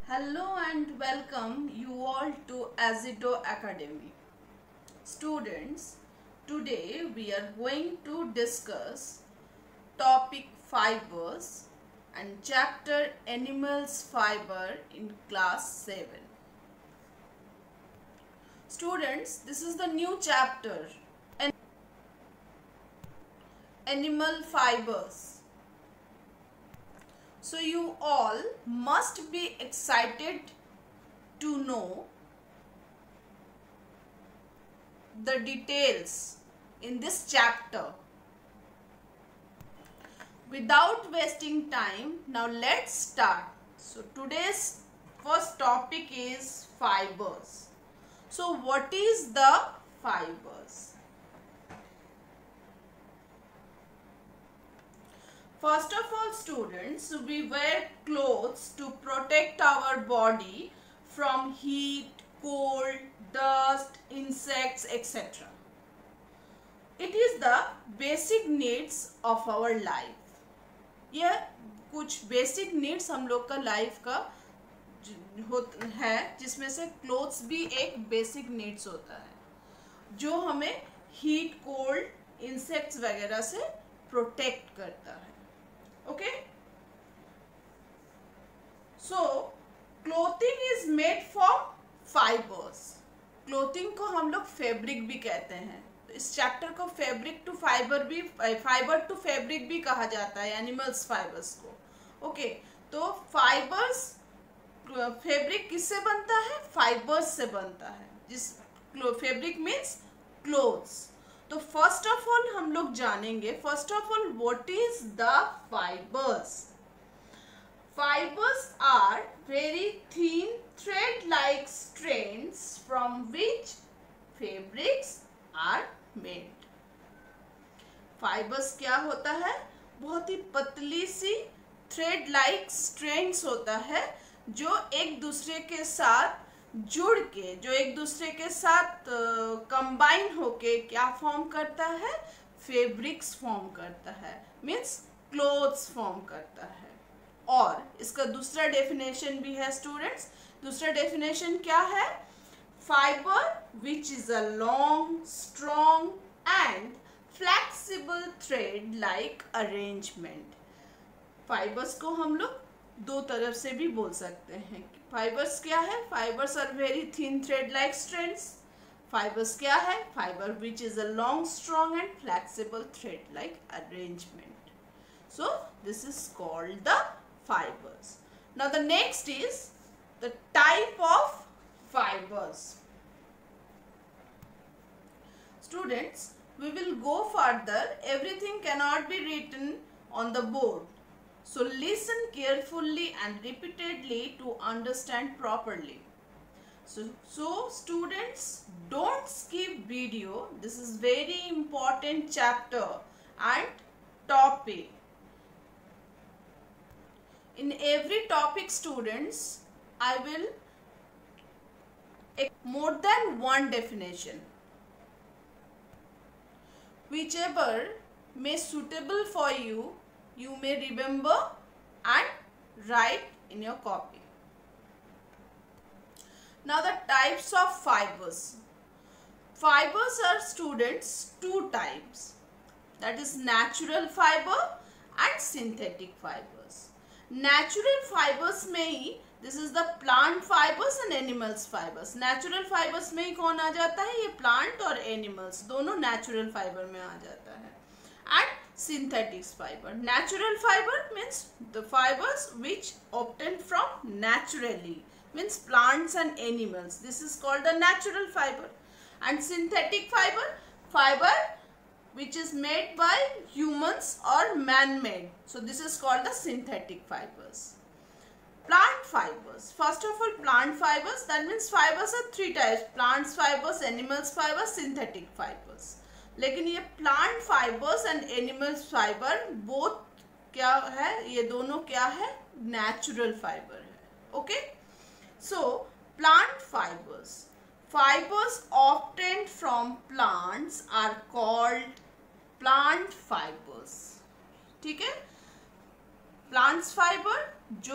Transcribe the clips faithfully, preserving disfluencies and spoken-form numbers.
Hello and welcome you all to Azido Academy. Students, today we are going to discuss topic fibers and chapter animals fiber in class seven. Students, this is the new chapter, animal fibers. So you all must be excited to know the details in this chapter. Without wasting time, now let's start. So today's first topic is fibers. So what is the fibers? First of all, students, we wear clothes to protect our body from heat, cold, dust, insects, et cetera. It is the basic needs of our life. यह कुछ basic needs हम लोग का life का है, जिसमें से clothes भी एक basic needs होता है, जो हमें heat, cold, insects वगैरह से protect करता है. Okay, so clothing is made from fibers. Clothing को हम लोग fabric भी कहते हैं. तो इस चैप्टर को fabric to fiber भी fiber to fabric भी कहा जाता है, animals fibers को. Okay, तो fibers fabric किससे बनता है? Fibers से बनता है. जिस fabric means clothes. तो फर्स्ट ऑफ ऑल हम लोग जानेंगे first of all what is the fibres. Fibres are very thin thread like strands from which fabrics are made. Fibres क्या होता है? बहुत ही पतली सी थ्रेड लाइक स्ट्रेंड्स होता है जो एक दूसरे के साथ जुड़ के जो एक दूसरे के साथ कंबाइन uh, होके क्या फॉर्म करता है? फैब्रिक्स फॉर्म करता है, मीन्स क्लोथ्स फॉर्म करता है. और इसका दूसरा डेफिनेशन भी है स्टूडेंट्स. दूसरा डेफिनेशन क्या है? Fibre which is a long, strong and flexible thread like arrangement. Fibres को हम लोग दो तरफ से भी बोल सकते हैं. फाइबर्स क्या है? Fibres are very thin thread like strands. Fibres क्या है? Fibre which is a long, strong and flexible thread like arrangement. So this is called the fibres. Now the next is the type of fibres. Students, we will go further. Everything cannot be written on the board. So listen carefully and repeatedly to understand properly. So, so students, don't skip video. This is very important chapter and topic. In every topic, students, I will more than one definition. Whichever may suitable for you, you may remember and write in your copy. Now the types of fibers. Fibers are, students, two types. That is natural fiber and synthetic fibers. Natural fibers में ही this is the plant fibers and animals fibers. Natural fibers में ही कौन आ जाता है? ये plant और animals दोनों natural fiber में आ जाता है. And synthetic fiber. Natural fiber means the fibers which obtained from naturally, means plants and animals. This is called the natural fiber. And synthetic fiber, fiber which is made by humans or man-made. So this is called the synthetic fibers. Plant fibers. First of all, plant fibers, that means fibers are three types: plants fibers, animals fibers, synthetic fibers. लेकिन ये plant fibres and animals fibre both क्या है? ये दोनों क्या है? Natural fibre है. Okay, so plant fibres. Fibres obtained from plants are called plant fibres. ठीक है, प्लांट्स फाइबर जो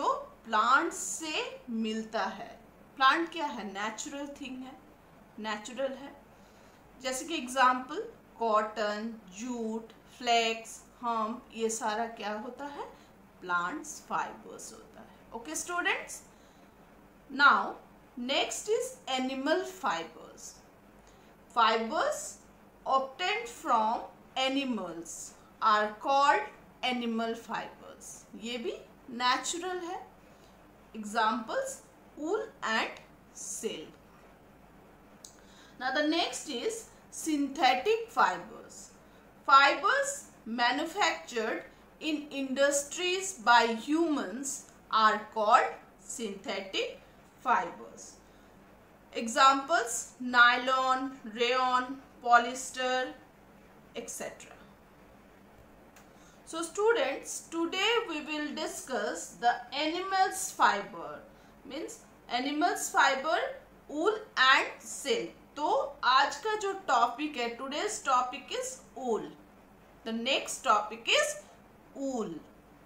प्लांट से मिलता है। प्लांट क्या है? नेचुरल थिंग है, नेचुरल है। जैसे कि example cotton, jute, flax, hemp, ये सारा क्या होता है? प्लांट्स फाइबर्स होता है। Okay students, now next is animal fibres. Fibres obtained from animals are called animal fibers. ये भी natural है। Examples wool and silk. Now the next is synthetic fibers. Fibers manufactured in industries by humans are called synthetic fibers. Examples nylon, rayon, polyester, et cetera. So students, today we will discuss the animals fiber, means animals fiber, wool and silk. तो आज का जो topic है, today's topic is wool. The next topic is wool.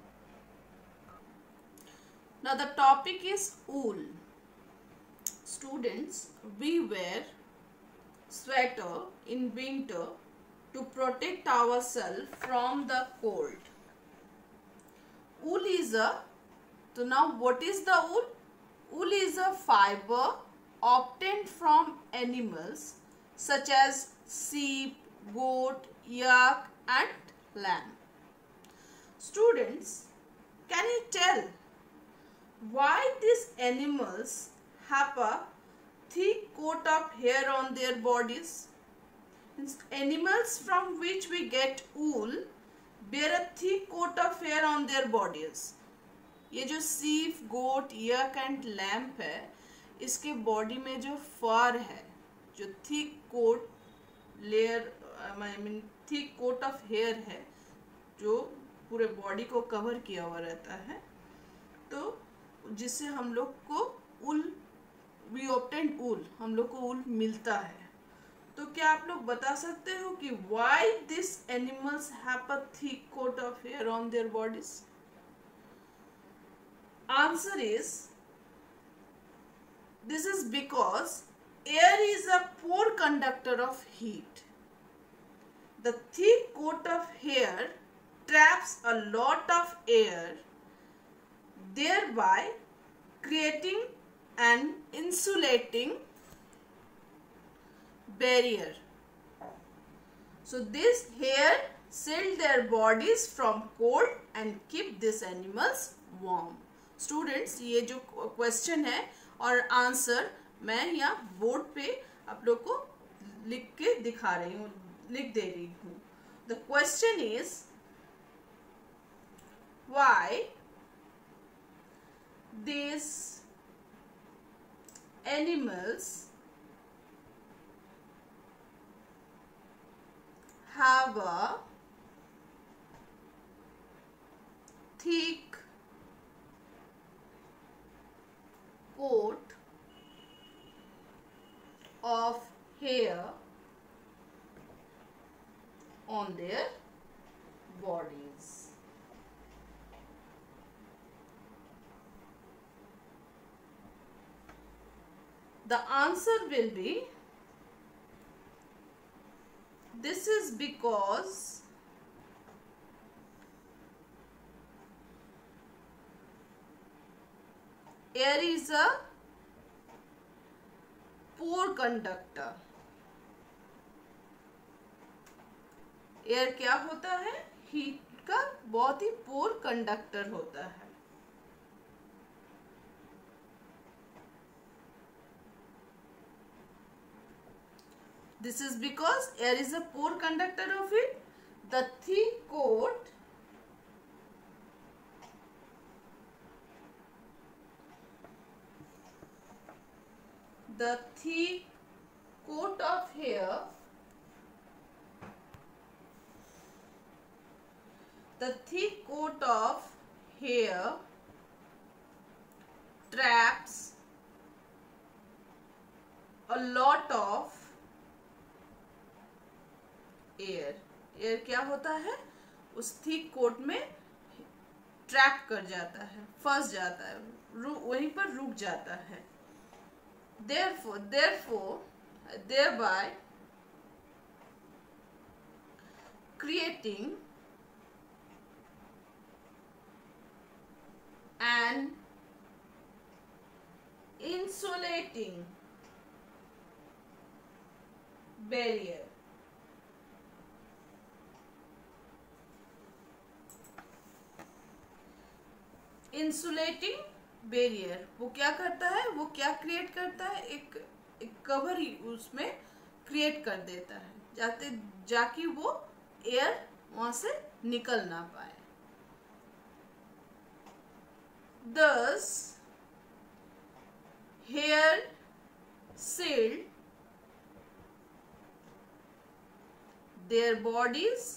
Now the topic is wool. Students, we wear sweater in winter to protect ourselves from the cold. Wool is a, so now what is the wool? Wool is a fiber obtained from animals such as sheep, goat, yak and lamb. Students, can you tell why these animals have a thick coat of hair on their bodies? Animals from which we get wool bear a thick coat of hair on their bodies. ये जो sheep, goat, yak and lamb है, इसके body में जो फर है, जो thick coat layer, I mean thick coat of hair है, जो पूरे बॉडी को कवर किया हुआ रहता है, तो जिससे हम लोग को wool, we obtain wool, हम लोग को wool मिलता है। तो क्या आप लोग बता सकते हो कि why these animals have a thick coat of hair on their bodies? Answer is, this is because air is a poor conductor of heat. The thick coat of hair traps a lot of air, thereby creating an insulating barrier. So this hair shield their bodies from cold and keep these animals warm. Students, ये जो question है और answer मैं यहाँ board पे आप लोग को लिख के दिखा रही हूँ, लिख दे रही हूँ। The question is, why these animals have a thick coat of hair on their bodies. The answer will be, this is because air is a poor conductor. Air क्या होता है? हीट का बहुत ही पोर कंडक्टर होता है। This is because air is a poor conductor of it. The thick coat the thick coat of hair the thick coat of hair traps a lot of air. Air क्या होता है? उस thick coat में trap कर जाता है, फंस जाता है। वहीं पर रुक जाता है. Therefore, therefore, thereby creating an insulating barrier. Insulating barrier वो क्या करता है, वो क्या क्रिएट करता है, एक एक कवर ही उसमें क्रिएट कर देता है, जाते जाके वो एयर वहां से निकल ना पाए. Thus, hair shield their bodies,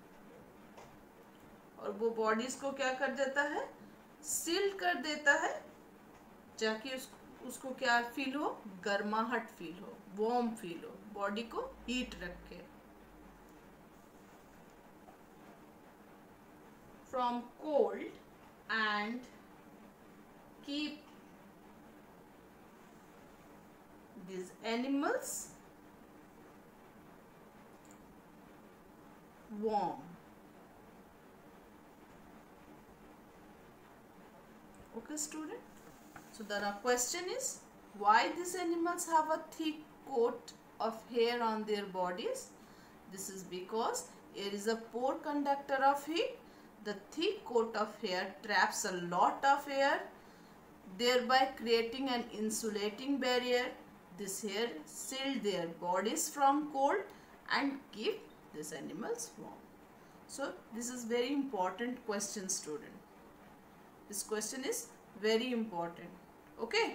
और वो बॉडीज को क्या कर देता है, सील्ड कर देता है, जाके उस, उसको क्या फील हो, गर्माहट फील हो, वार्म फील हो, बॉडी को हीट रखे. From cold and keep these animals warm. Okay, student. So the question is, why these animals have a thick coat of hair on their bodies? This is because air is a poor conductor of heat. The thick coat of hair traps a lot of air, thereby creating an insulating barrier. This hair shield their bodies from cold and keep these animals warm. So this is very important question, student. This question is very important. Okay.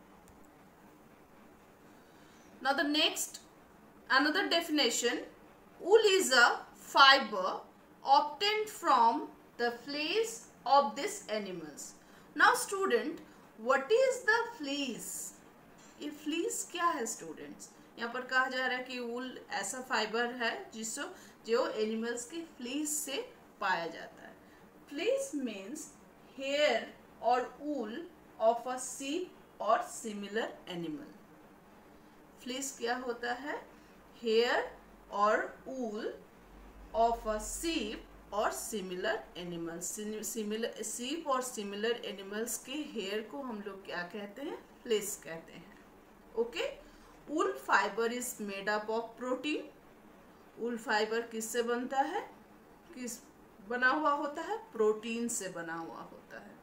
Now the next, another definition. Wool is a fiber obtained from the fleece of these animals. Now student, what is the fleece? ये fleece क्या है students? यहाँ पर कहा जा रहा है कि वूल ऐसा फाइबर है जिसको जो एनिमल्स के फ्लीस से पाया जाता है. फ्लीस मीन्स हेयर और वूल ऑफ अ sheep और सिमिलर एनिमल. फ्लीस क्या होता है? हेयर और वूल ऑफ अ sheep और सिमिलर एनिमल्स. सिमिलर sheep और सिमिलर एनिमल्स के हेयर को हम लोग क्या कहते हैं? फ्लीस कहते हैं. Okay. Wool fibre is made up of protein. Wool fibre किससे बनता है? किस बना हुआ होता है? प्रोटीन से बना हुआ होता है.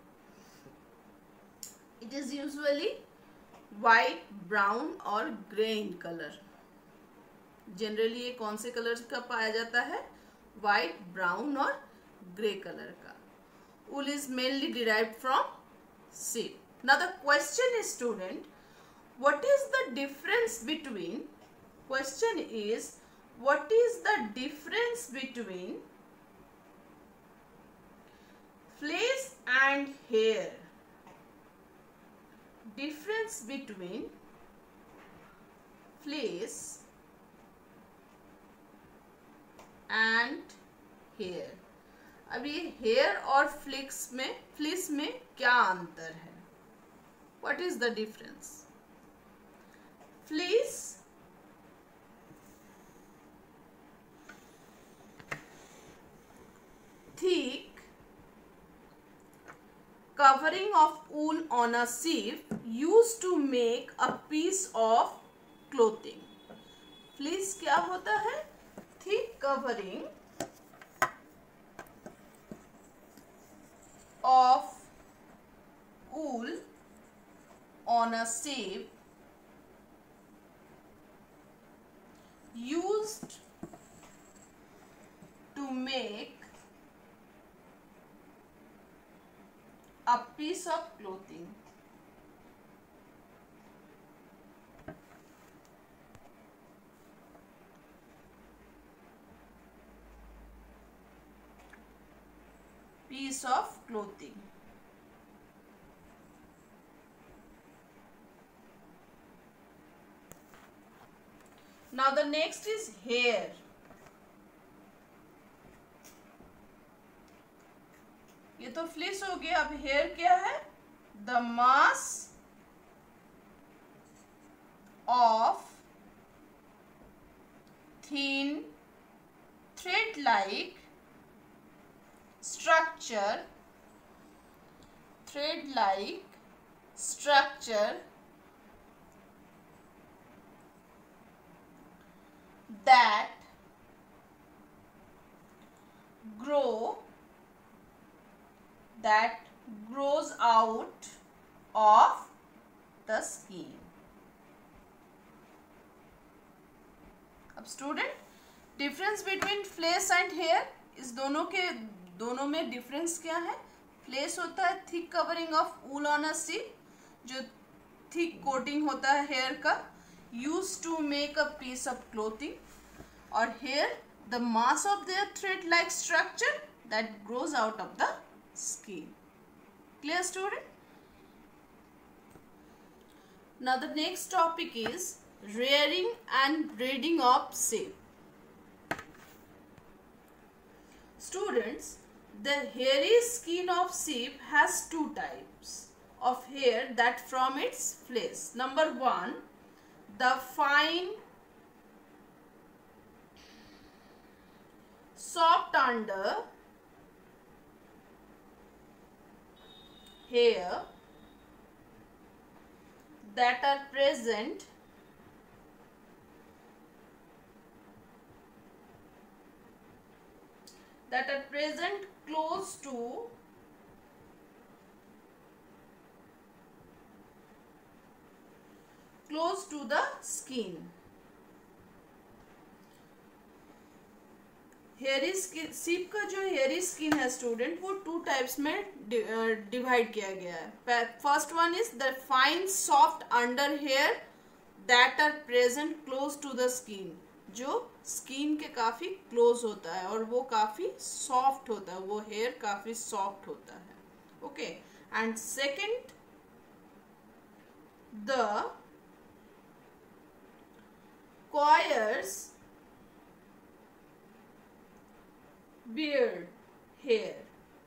It is usually white, brown और ग्रे इन कलर. जनरली ये कौन से कलर का पाया जाता है? वाइट, ब्राउन और ग्रे कलर का. Wool is mainly derived from sheep. Now the question is student, what is the difference between, question is, what is the difference between fleece and hair? Difference between fleece and hair. अब ये hair और fleece में fleece में क्या अंतर है? What is the difference? Fleece thick covering of wool on a sheep used to make a piece of clothing. Fleece क्या होता है? Thick covering of wool on a sheep used to make a piece of clothing. Piece of clothing. Now the next is hair. ये तो fleece हो गया. अब hair क्या है? the mass of thin thread-like structure thread-like structure that grow that grows out of the skin. अब student, difference between fleece and hair, इस दोनों के दोनों में डिफरेंस क्या है? फ्लेस होता है thick covering of wool on a sheep, जो थिक कोटिंग होता है हेयर का, use to make a piece of clothing, और hair the mass of their thread like structure that grows out of the skin. Clear, student? Now the next topic is rearing and breeding of sheep. Students, the hairy skin of sheep has two types of hair that from its flesh. Number one, the fine soft under hair that are present that are present close to close to the skin. Hairy skin, sheep का जो hairy skin है student, वो two types में divide किया गया है. First one is the fine soft under hair that are present close to the skin, जो skin के काफी क्लोज होता है और वो काफी सॉफ्ट होता है, वो हेयर काफी सॉफ्ट होता है. Okay, and second the coarse beard hair.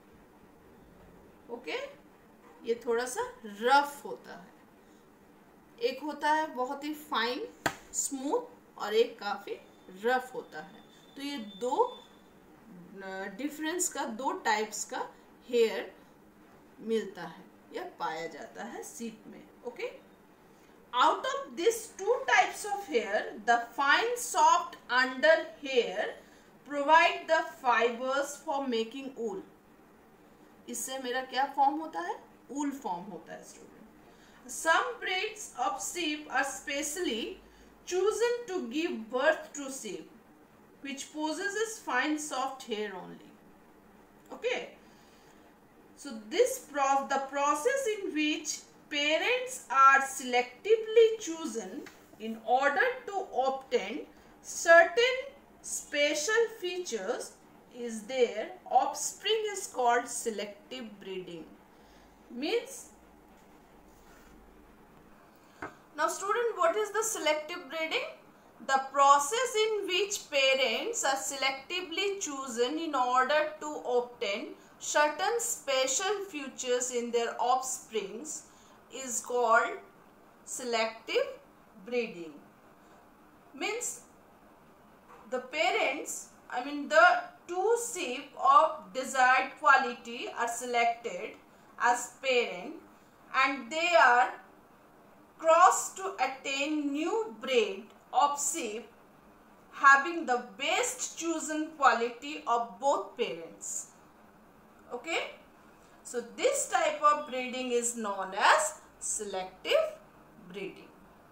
ओके okay? ये थोड़ा सा रफ होता है. एक होता है बहुत ही फाइन स्मूथ और एक काफी रफ होता है. तो ये दो डिफरेंस का, दो टाइप्स का हेयर मिलता है या पाया जाता है सीप में. Okay, out of these two types of hair, the fine soft under hair provide the fibers for making wool. इससे मेरा क्या फॉर्म होता है? wool फॉर्म होता है student. Some breeds of sheep are specially chosen to give birth to sheep, which possesses fine soft hair only. Okay. So this pro the process in which parents are selectively chosen in order to obtain certain special features is their offspring is called selective breeding. Means, now student, what is the selective breeding? The process in which parents are selectively chosen in order to obtain certain special features in their offsprings is called selective breeding. Means the parents, I mean the two sheep of desired quality are selected as parent, and they are crossed to attain new breed of sheep having the best chosen quality of both parents. Okay, so this type of breeding is known as selective breeding.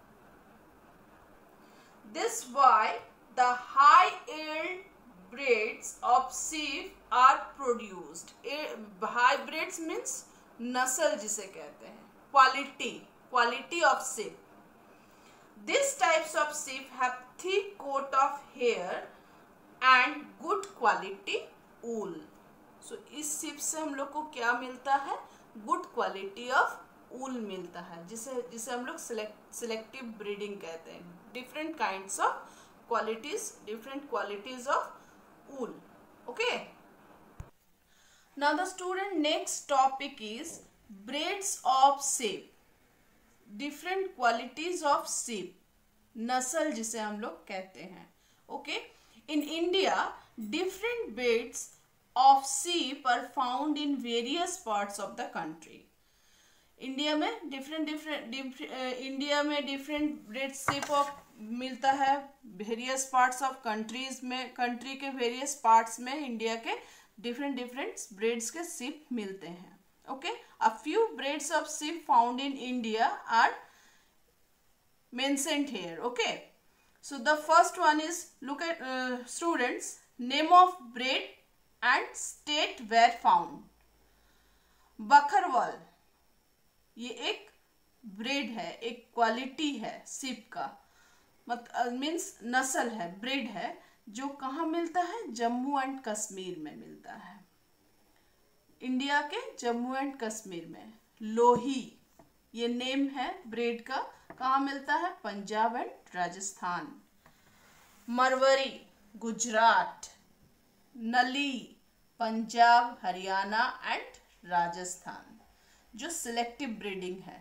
This why the high yield breeds of sheep are produced. High breeds means नस्ल जिसे कहते हैं, quality, quality of sheep. These types of sheep have thick coat of hair and good quality wool. So इस sheep से हम लोग को क्या मिलता है? Good quality of wool मिलता है, जिसे जिसे हम लोग selective breeding कहते हैं. Different kinds of qualities, different qualities of wool. Okay. Now the student next topic is breeds of sheep, different qualities of sheep, नस्ल जिसे हम लोग कहते हैं. Okay, in India different breeds of sheep are found in various parts of the country. India में different different India में different breed sheep of मिलता है वेरियस पार्ट्स ऑफ कंट्रीज में. कंट्री के वेरियस पार्ट्स में इंडिया के different different breeds के sheep मिलते हैं. Okay, a few breeds of sheep found in India are mentioned here. Okay, so the first one is, look at uh, students, name of breed and state where found. Bakarwal ये एक breed है, एक quality है sheep का, मत means नस्ल है, breed है, जो कहाँ मिलता है? जम्मू एंड कश्मीर में मिलता है. इंडिया के जम्मू एंड कश्मीर में. लोही ये नेम है ब्रीड का, कहाँ मिलता है? पंजाब एंड राजस्थान. मरवरी गुजरात. नली पंजाब, हरियाणा एंड राजस्थान, जो सिलेक्टिव ब्रीडिंग है.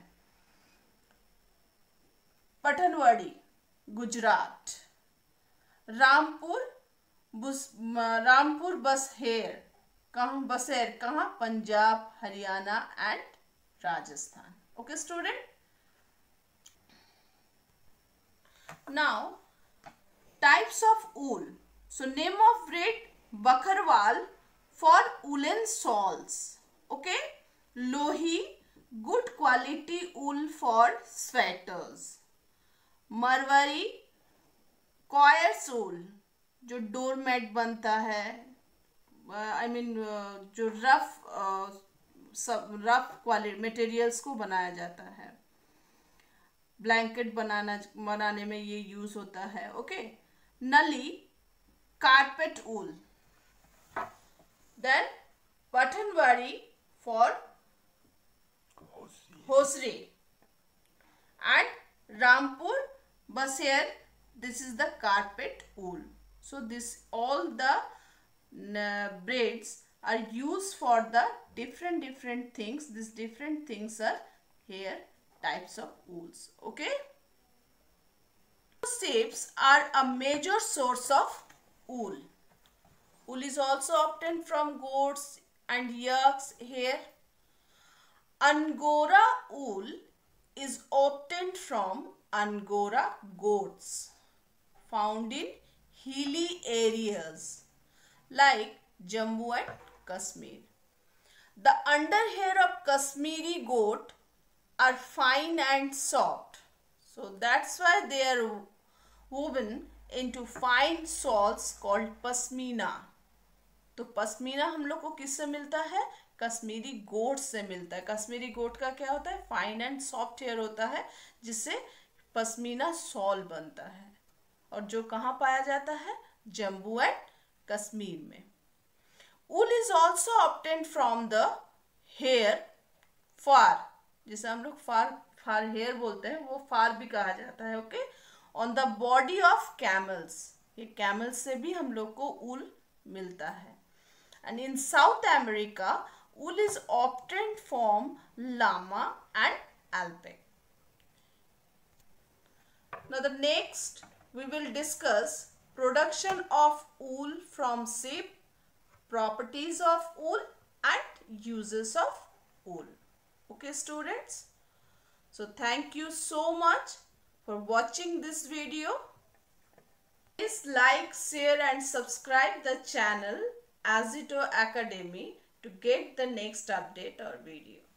पठनवाड़ी गुजरात. रामपुर बुस रामपुर बसहेर, कहाँ? बसेर कहाँ? Punjab, Haryana and Rajasthan. Okay student, now types of wool. So name of breed Bakarwal for woolen shawls. Okay, Lohi good quality wool for sweaters. Marwari coarse wool जो डोरमेट बनता है, आई मीन जो rough सब rough quality materials को बनाया जाता है. Blanket बनाना बनाने में ये यूज होता है. Okay, Nali carpet wool. Then Pathanwadi for hosiery and Rampur Bushair, this is the carpet wool. So this all the breeds are use for the different different things. These different things are here types of wools. Okay, shapes are a major source of wool. Wool is also obtained from goats and yaks. Here Angora wool is obtained from Angora goats found in hilly areas like Jammu and Kashmir. The underhair of Kashmiri goat are fine and soft, so that's why they are woven into fine shawls called pashmina. तो पश्मीना हम लोग को किससे मिलता है? कश्मीरी गोट से मिलता है. कश्मीरी गोट का क्या होता है? फाइन एंड सॉफ्ट हेयर होता है, जिससे पश्मीना शॉल बनता है, और जो कहाँ पाया जाता है? जम्मू एंड कश्मीर में. Wool is also obtained from the hair, fur, जिसे हम लोग फार फार हेयर बोलते हैं, वो फार भी कहा जाता है. Okay, on the body of camels, ये कैमल्स से भी हम लोग को ऊल मिलता है. And in South America wool is obtained from llama and alpaca. Now the next we will discuss production of wool from sheep, properties of wool and uses of wool. Okay students, so thank you so much for watching this video. Please like, share and subscribe the channel Azito Academy to get the next update or video.